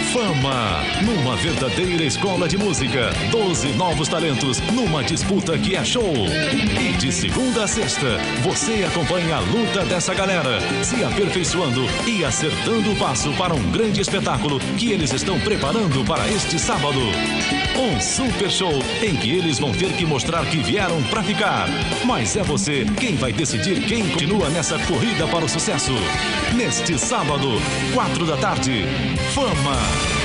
Fama, numa verdadeira escola de música. 12 novos talentos numa disputa que é show. E de segunda a sexta, você acompanha a luta dessa galera, se aperfeiçoando e acertando o passo para um grande espetáculo que eles estão preparando para este sábado. Um super show em que eles vão ter que mostrar que vieram para ficar. Mas é você quem vai decidir quem continua nessa corrida para o sucesso. Neste sábado, 4 da tarde, Fama.